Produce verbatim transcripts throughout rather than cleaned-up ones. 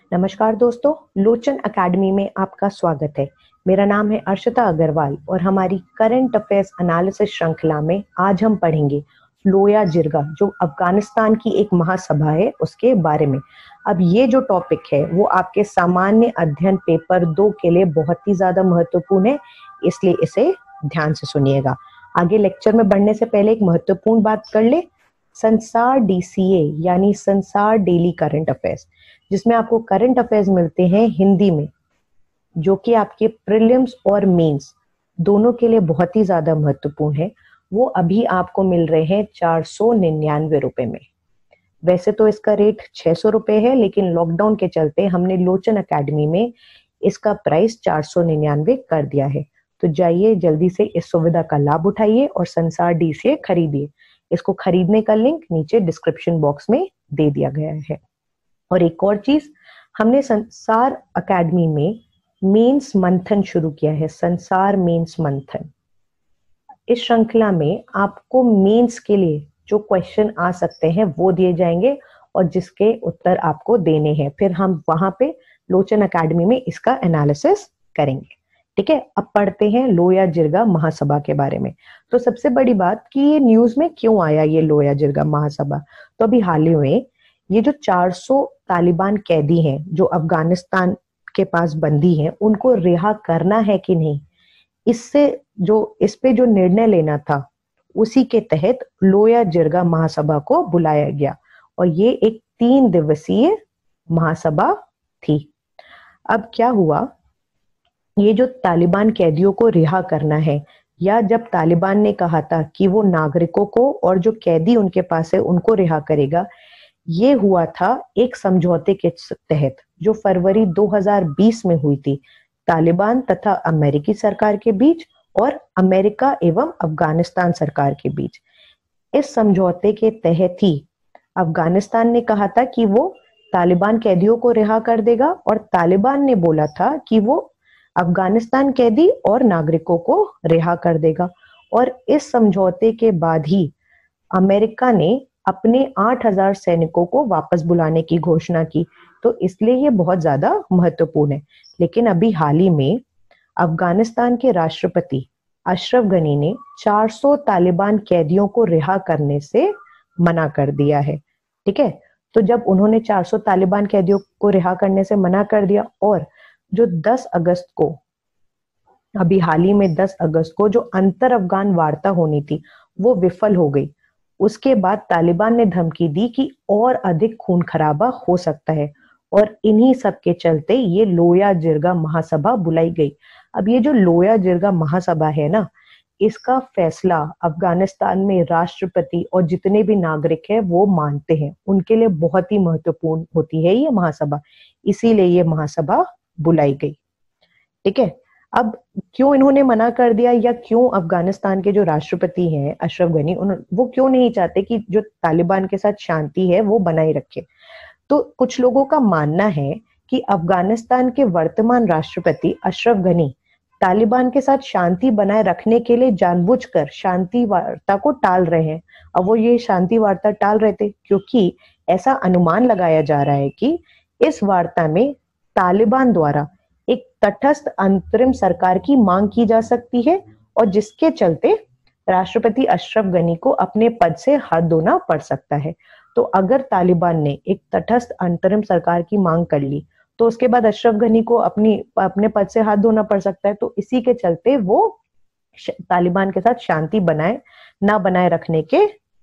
नमस्कार दोस्तों, लोचन अकेडमी में आपका स्वागत है। मेरा नाम है अर्शिता अग्रवाल और हमारी करंट अफेयर्स एनालिसिस श्रृंखला में आज हम पढ़ेंगे लोया जिरगा, जो अफगानिस्तान की एक महासभा है, उसके बारे में। अब ये जो टॉपिक है वो आपके सामान्य अध्ययन पेपर दो के लिए बहुत ही ज्यादा महत्वपूर्ण है, इसलिए इसे ध्यान से सुनिएगा। आगे लेक्चर में बढ़ने से पहले एक महत्वपूर्ण बात कर ले। संसार डीसीए यानी संसार डेली करंट अफेयर्स, जिसमें आपको करंट अफेयर्स मिलते हैं हिंदी में, जो कि आपके प्रीलिम्स और मेंस दोनों के लिए बहुत ही ज्यादा महत्वपूर्ण है। वो अभी आपको मिल रहे हैं चार सौ निन्यानवे रुपए में। वैसे तो इसका रेट छह सौ रुपए है, लेकिन लॉकडाउन के चलते हमने लोचन अकेडमी में इसका प्राइस चार सौ निन्यानवे कर दिया है। तो जाइए जल्दी से इस सुविधा का लाभ उठाइए और संसार डी से खरीदिए। इसको खरीदने का लिंक नीचे डिस्क्रिप्शन बॉक्स में दे दिया गया है। और एक और चीज, हमने संसार अकेडमी में मेंस मंथन शुरू किया है, संसार मेंस मंथन। इस श्रृंखला में आपको मेंस के लिए जो क्वेश्चन आ सकते हैं वो दिए जाएंगे और जिसके उत्तर आपको देने हैं, फिर हम वहां पे लोचन अकेडमी में इसका एनालिसिस करेंगे। ठीक है, अब पढ़ते हैं लोया जिरगा महासभा के बारे में। तो सबसे बड़ी बात कि ये न्यूज में क्यों आया ये लोया जिरगा महासभा। तो अभी हाल ही में ये जो चार सौ तालिबान कैदी हैं जो अफगानिस्तान के पास बंदी हैं, उनको रिहा करना है कि नहीं, इससे जो इस पे जो निर्णय लेना था, उसी के तहत लोया जिरगा महासभा को बुलाया गया और ये एक तीन दिवसीय महासभा थी। अब क्या हुआ, ये जो तालिबान कैदियों को रिहा करना है, या जब तालिबान ने कहा था कि वो नागरिकों को और जो कैदी उनके पास है उनको रिहा करेगा, ये हुआ था एक समझौते के तहत जो फरवरी दो हज़ार बीस में हुई थी तालिबान तथा अमेरिकी सरकार के बीच और अमेरिका एवं अफगानिस्तान सरकार के बीच। इस समझौते के तहत ही अफगानिस्तान ने कहा था कि वो तालिबान कैदियों को रिहा कर देगा और तालिबान ने बोला था कि वो अफगानिस्तान कैदी और नागरिकों को रिहा कर देगा। और इस समझौते के बाद ही अमेरिका ने अपने आठ हज़ार सैनिकों को वापस बुलाने की घोषणा की। तो इसलिए ये बहुत ज्यादा महत्वपूर्ण है। लेकिन अभी हाल ही में अफगानिस्तान के राष्ट्रपति अशरफ गनी ने चार सौ तालिबान कैदियों को रिहा करने से मना कर दिया है। ठीक है, तो जब उन्होंने चार सौ तालिबान कैदियों को रिहा करने से मना कर दिया और जो दस अगस्त को, अभी हाल ही में दस अगस्त को जो अंतर अफगान वार्ता होनी थी वो विफल हो गई, उसके बाद तालिबान ने धमकी दी कि और अधिक खून खराबा हो सकता है और इन्हीं सब के चलते ये लोया जिरगा महासभा बुलाई गई। अब ये जो लोया जिरगा महासभा है ना, इसका फैसला अफगानिस्तान में राष्ट्रपति और जितने भी नागरिक हैं वो मानते हैं, उनके लिए बहुत ही महत्वपूर्ण होती है ये महासभा, इसीलिए ये महासभा बुलाई गई। ठीक है, अब क्यों इन्होंने मना कर दिया, या क्यों अफगानिस्तान के जो राष्ट्रपति हैं अशरफ गनी, वो क्यों नहीं चाहते कि जो तालिबान के साथ शांति है वो बनाए रखे। तो कुछ लोगों का मानना है कि अफगानिस्तान के वर्तमान राष्ट्रपति अशरफ गनी तालिबान के साथ शांति बनाए रखने के लिए जानबूझकर शांति वार्ता को टाल रहे हैं। अब वो ये शांति वार्ता टाल रहे थे क्योंकि ऐसा अनुमान लगाया जा रहा है कि इस वार्ता में तालिबान द्वारा एक तटस्थ अंतरिम सरकार की मांग की जा सकती है और जिसके चलते राष्ट्रपति अशरफ गनी को अपने पद से हाथ धोना पड़ सकता है। तो अगर तालिबान ने एक तटस्थ अंतरिम सरकार की मांग कर ली तो उसके बाद अशरफ गनी को अपनी अपने पद से हाथ धोना पड़ सकता है। तो इसी के चलते वो तालिबान के साथ शांति बनाए ना बनाए रखने के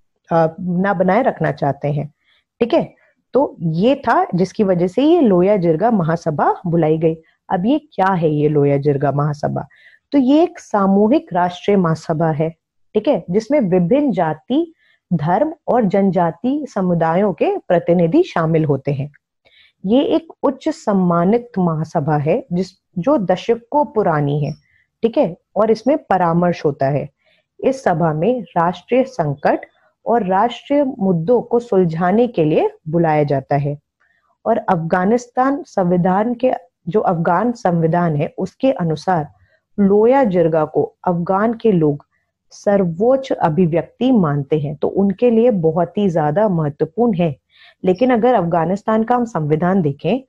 ना बनाए रखना चाहते हैं। ठीक है, तो ये था जिसकी वजह से ये लोया जिरगा महासभा बुलाई गई। अब ये क्या है ये लोया जिरगा महासभा? तो ये एक सामूहिक राष्ट्रीय महासभा है, ठीक है, जिसमें विभिन्न जाति, धर्म और जनजाति समुदायों के प्रतिनिधि शामिल होते हैं। ये एक उच्च सम्मानित महासभा है जिस जो दशकों पुरानी है। ठीक है, और इसमें परामर्श होता है। इस सभा में राष्ट्रीय संकट और राष्ट्रीय मुद्दों को सुलझाने के लिए बुलाया जाता है। और अफगानिस्तान संविधान के जो अफगान संविधान है उसके अनुसार लोया जिरगा को अफगान के लोग सर्वोच्च अभिव्यक्ति मानते हैं, तो उनके लिए बहुत ही ज्यादा महत्वपूर्ण है। लेकिन अगर अफगानिस्तान का हम संविधान देखें,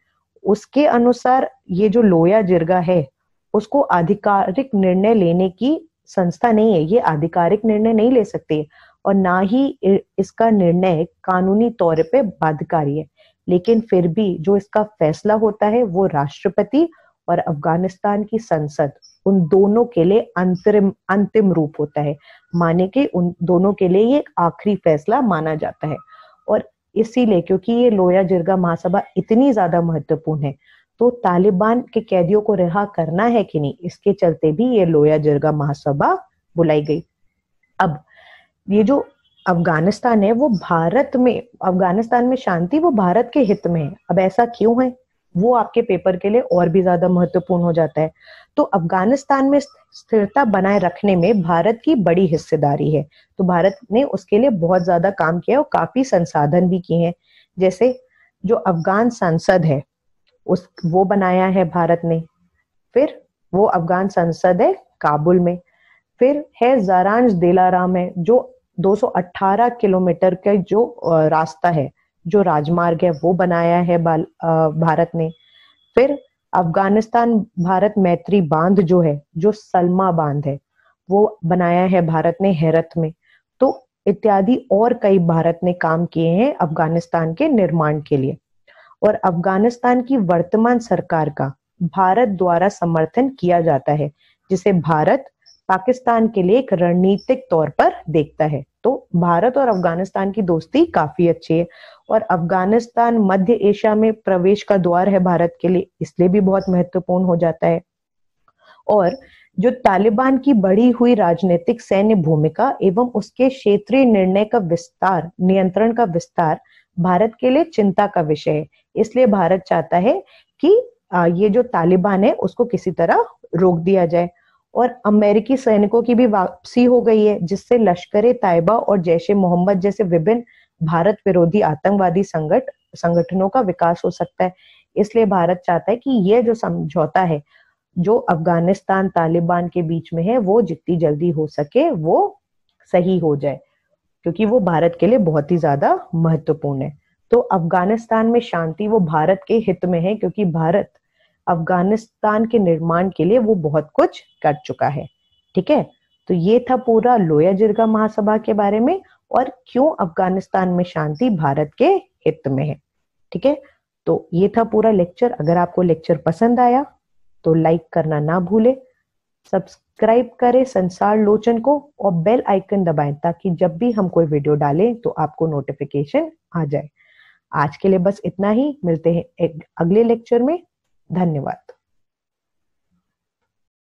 उसके अनुसार ये जो लोया जिरगा है उसको आधिकारिक निर्णय लेने की संस्था नहीं है, ये आधिकारिक निर्णय नहीं ले सकते और ना ही इसका निर्णय कानूनी तौर पे बाध्यकारी है। लेकिन फिर भी जो इसका फैसला होता है वो राष्ट्रपति और अफगानिस्तान की संसद, उन दोनों के लिए अंतरिम अंतिम रूप होता है, माने कि उन दोनों के लिए ये आखिरी फैसला माना जाता है। और इसीलिए क्योंकि ये लोया जिरगा महासभा इतनी ज्यादा महत्वपूर्ण है, तो तालिबान के कैदियों को रिहा करना है कि नहीं, इसके चलते भी ये लोया जिरगा महासभा बुलाई गई। अब ये जो अफगानिस्तान है वो भारत में, अफगानिस्तान में शांति वो भारत के हित में है। अब ऐसा क्यों है वो आपके पेपर के लिए और भी ज्यादा महत्वपूर्ण हो जाता है। तो अफगानिस्तान में स्थिरता बनाए रखने में भारत की बड़ी हिस्सेदारी है, तो भारत ने उसके लिए बहुत ज्यादा काम किया और काफी संसाधन भी किए हैं। जैसे जो अफगान संसद है उस वो बनाया है भारत ने, फिर वो अफगान संसद है काबुल में, फिर है जारांज दिलाराम है जो दो सौ अठारह किलोमीटर का जो रास्ता है, जो राजमार्ग है वो बनाया है भारत ने। फिर अफगानिस्तान भारत मैत्री बांध जो है, जो सलमा बांध है, वो बनाया है भारत ने हेरत में। तो इत्यादि और कई भारत ने काम किए हैं अफगानिस्तान के निर्माण के लिए। और अफगानिस्तान की वर्तमान सरकार का भारत द्वारा समर्थन किया जाता है, जिसे भारत पाकिस्तान के लिए एक रणनीतिक तौर पर देखता है। तो भारत और अफगानिस्तान की दोस्ती काफी अच्छी है और अफगानिस्तान मध्य एशिया में प्रवेश का द्वार है भारत के लिए, इसलिए भी बहुत महत्वपूर्ण हो जाता है। और जो तालिबान की बढ़ी हुई राजनीतिक सैन्य भूमिका एवं उसके क्षेत्रीय निर्णय का विस्तार, नियंत्रण का विस्तार भारत के लिए चिंता का विषय है। इसलिए भारत चाहता है कि ये जो तालिबान है उसको किसी तरह रोक दिया जाए। और अमेरिकी सैनिकों की भी वापसी हो गई है, जिससे लश्कर ए तैयबा और जैश ए मोहम्मद जैसे विभिन्न भारत विरोधी आतंकवादी संगठ संगठनों का विकास हो सकता है। इसलिए भारत चाहता है कि ये जो समझौता है जो अफगानिस्तान तालिबान के बीच में है वो जितनी जल्दी हो सके वो सही हो जाए, क्योंकि वो भारत के लिए बहुत ही ज्यादा महत्वपूर्ण है। तो अफगानिस्तान में शांति वो भारत के हित में है, क्योंकि भारत अफगानिस्तान के निर्माण के लिए वो बहुत कुछ कर चुका है। ठीक है, तो ये था पूरा लोया जिरगा महासभा के बारे में और क्यों अफगानिस्तान में शांति भारत के हित में है। ठीक है, तो ये था पूरा लेक्चर। अगर आपको लेक्चर पसंद आया तो लाइक करना ना भूले, सब्सक्राइब करें संसार लोचन को और बेल आइकन दबाएं ताकि जब भी हम कोई वीडियो डालें तो आपको नोटिफिकेशन आ जाए। आज के लिए बस इतना ही, मिलते हैं एक अगले लेक्चर में। धन्यवाद।